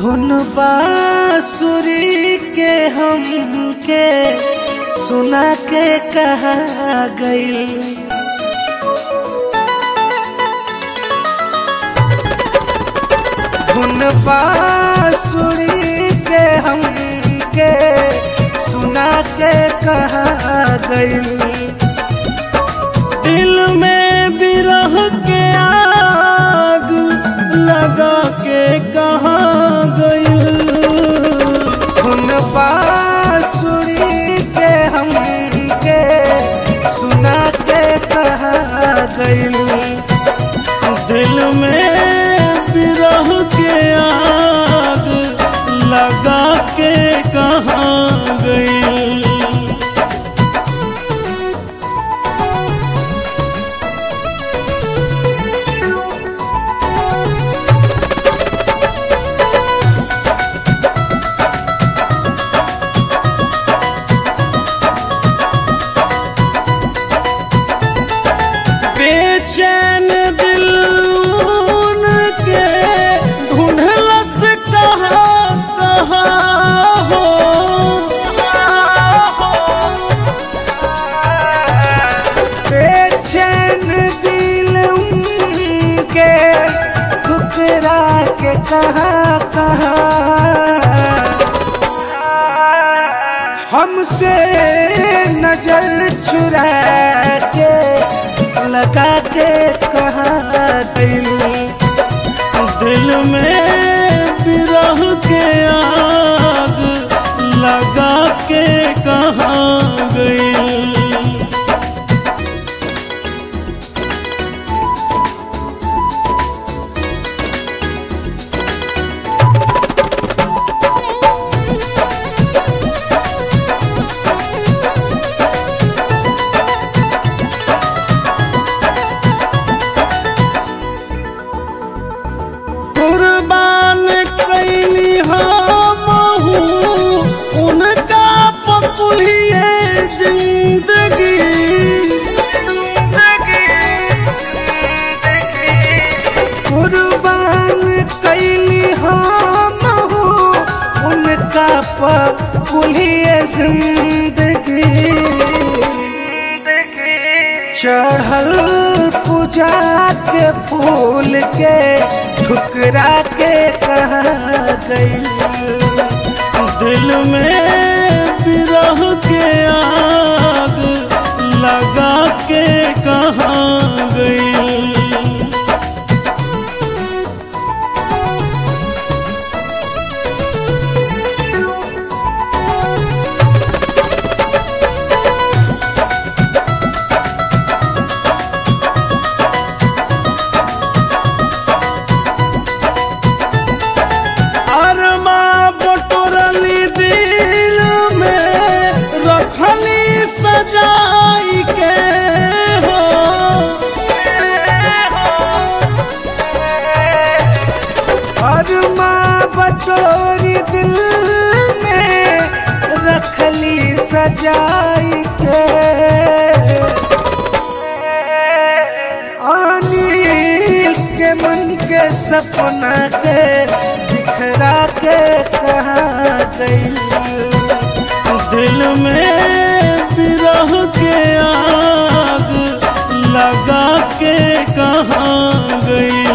धुन बांसुरी के हमके सुना के कहा गइल। धुन बांसुरी के हमके सुना के कहा गइल। दिल में बिरह के आग लगा के कहा गइल। धुन बांसुरी के हमके सुना के कहा गइल। दिल में बिरह के आग लगा के कहा गइल। बेचैन दिल उनके ढूंढलस कहाँ कहाँ हो। बेचैन दिल उनके ठुकरा के कहाँ कहाँ। हमसे नजर चुरा के लगा के कहा गइल। दिल में बिरह के आग लगा के कहा गइल। कुर्बान कैली हमहू उनका पपुलिए जिंदगी। कुर्बान कैली हमहू उनका पपुलिए जिंदगी। चढ़ल पूजा के फूल के ठुकरा के कहा गइल। दिल में बिरह के आग लगा के कहा गइल। सजाई के हो अरमा बटोरी दिल में रखली सजाई के। अनिल के मन के सपना के बिखरा के कहा गइल। दिल में बिरह के आग लगा के कहा गइल।